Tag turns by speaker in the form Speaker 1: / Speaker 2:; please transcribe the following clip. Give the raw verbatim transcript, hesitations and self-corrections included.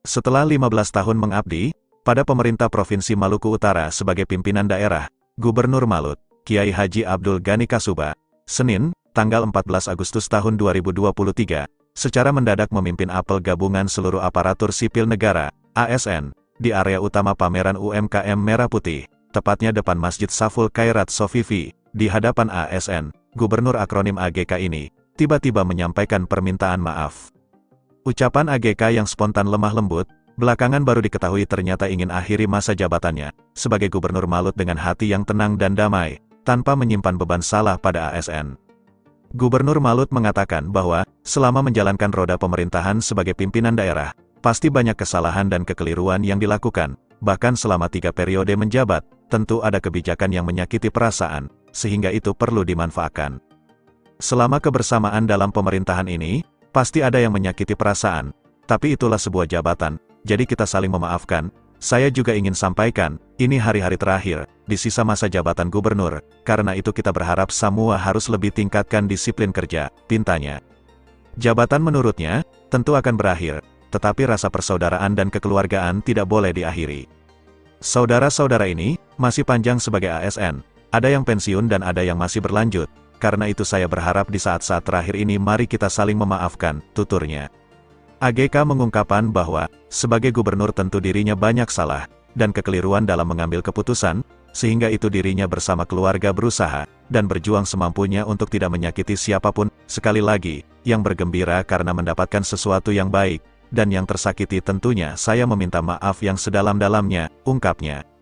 Speaker 1: Setelah lima belas tahun mengabdi pada pemerintah Provinsi Maluku Utara sebagai pimpinan daerah, Gubernur Malut, Kiai Haji Abdul Ghani Kasuba, Senin, tanggal empat belas Agustus tahun dua ribu dua puluh tiga, secara mendadak memimpin apel gabungan seluruh aparatur sipil negara, A S N, di area utama pameran U M K M Merah Putih, tepatnya depan Masjid Saful Khairat Sofifi. Di hadapan A S N, Gubernur akronim A G K ini, tiba-tiba menyampaikan permintaan maaf. Ucapan A G K yang spontan lemah lembut, belakangan baru diketahui ternyata ingin akhiri masa jabatannya, sebagai Gubernur Malut dengan hati yang tenang dan damai, tanpa menyimpan beban salah pada A S N. Gubernur Malut mengatakan bahwa, selama menjalankan roda pemerintahan sebagai pimpinan daerah, pasti banyak kesalahan dan kekeliruan yang dilakukan, bahkan selama tiga periode menjabat, tentu ada kebijakan yang menyakiti perasaan, sehingga itu perlu dimanfaatkan. Selama kebersamaan dalam pemerintahan ini, pasti ada yang menyakiti perasaan, tapi itulah sebuah jabatan, jadi kita saling memaafkan. Saya juga ingin sampaikan, ini hari-hari terakhir, di sisa masa jabatan gubernur, karena itu kita berharap semua harus lebih tingkatkan disiplin kerja, pintanya. Jabatan menurutnya, tentu akan berakhir, tetapi rasa persaudaraan dan kekeluargaan tidak boleh diakhiri. Saudara-saudara ini, masih panjang sebagai A S N, ada yang pensiun dan ada yang masih berlanjut, karena itu saya berharap di saat-saat terakhir ini mari kita saling memaafkan, tuturnya. A G K mengungkapkan bahwa, sebagai gubernur tentu dirinya banyak salah, dan kekeliruan dalam mengambil keputusan, sehingga itu dirinya bersama keluarga berusaha, dan berjuang semampunya untuk tidak menyakiti siapapun. Sekali lagi, yang bergembira karena mendapatkan sesuatu yang baik, dan yang tersakiti tentunya saya meminta maaf yang sedalam-dalamnya, ungkapnya.